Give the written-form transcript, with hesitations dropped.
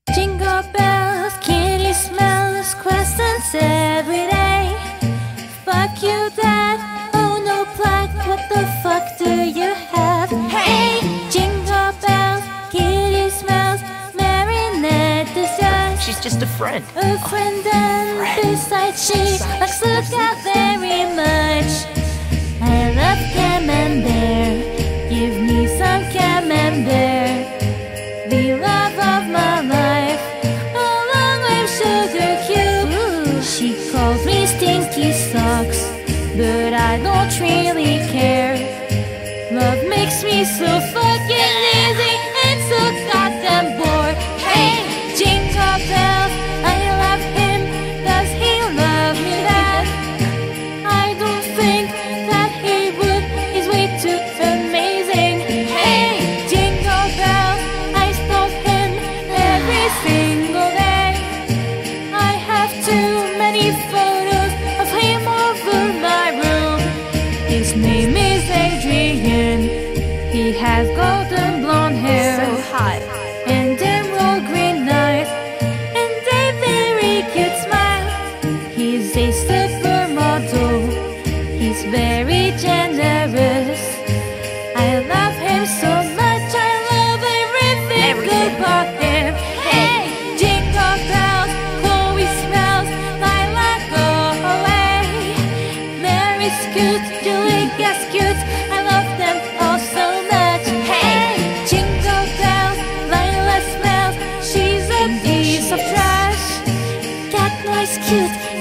Jingle bells, kitty smells, croissants every day. Fuck you, Dad. Oh no, plagg. What the fuck do you have? Hey! Jingle bells, kitty smells, Marinette is just. She's just a friend. A friend, and besides, she likes Luka very much. I love camembert. Give me some camembert. The love of my life, along with sugar cube. She calls me stinky socks, but I don't really care. Love makes me so fucking easy and so goddamn bored. Hey, jingle bells, I love him. Does he love me back? I don't think that he would. He's way too amazing. Hey, jingle bells, I stalk him every single day. I have too many photos of him over my room. His name is Adrien. He has golden blonde hair, So hot. and emerald green eyes, and a very cute smile. He's a supermodel. He's very generous. I love him so much. I love everything about him. Hey, jingle bells, Chloe smells, lilac go away. Mary's cute, Julie gets cute. I love them all so much. Hey, jingle bells, Lila smells. She's a piece of trash. Cat nice, cute.